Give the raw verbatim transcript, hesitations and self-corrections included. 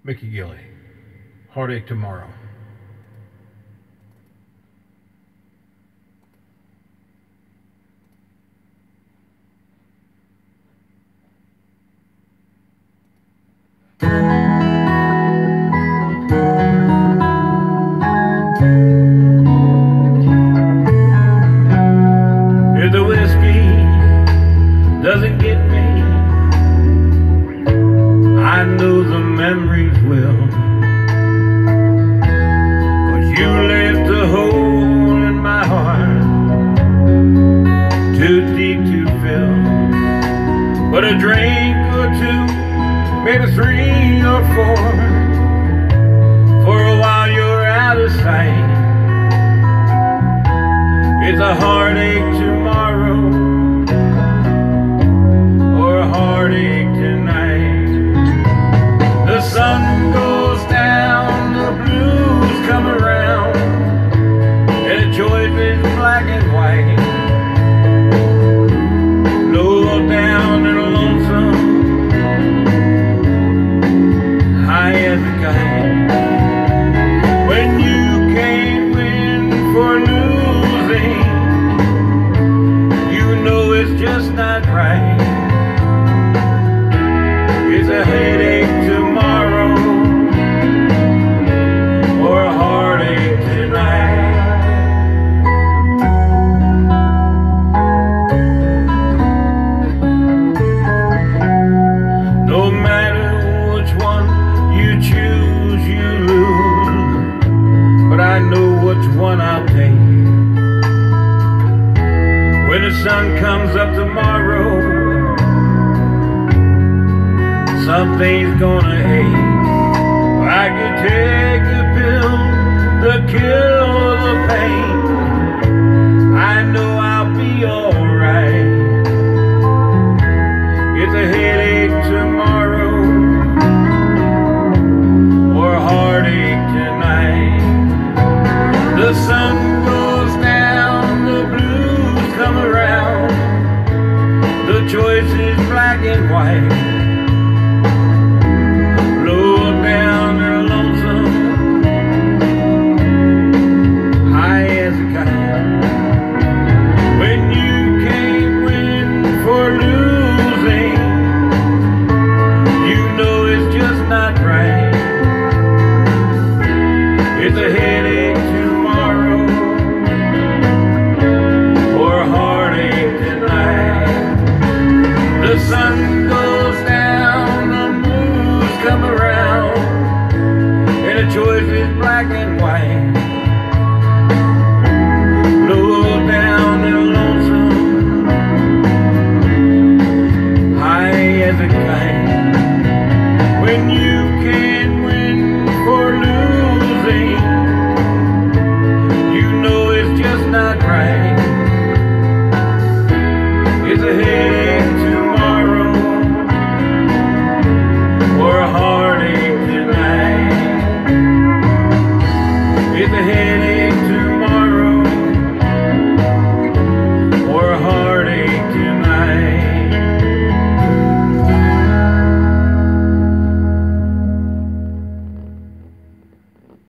Mickey Gilley, Heartache Tomorrow. If the whiskey doesn't get me, I know the memories will. 'Cause you left a hole in my heart, too deep to fill. But a drink or two, maybe three or four, for a while you're out of sight. It's a heartache tomorrow, or a heartache tonight. The sun goes down, the blues come around, and the choice is black and white. Low down and lonesome, high as a kite. When you can't win for losing, you know it's just not right. It's a headache tomorrow, or a heartache tonight. No matter which one you choose, you lose, but I know which one I'll take. When the sun comes up tomorrow, something's gonna ache. I could take a pill to kill the pain. I know I'll be alright. It's a headache tomorrow,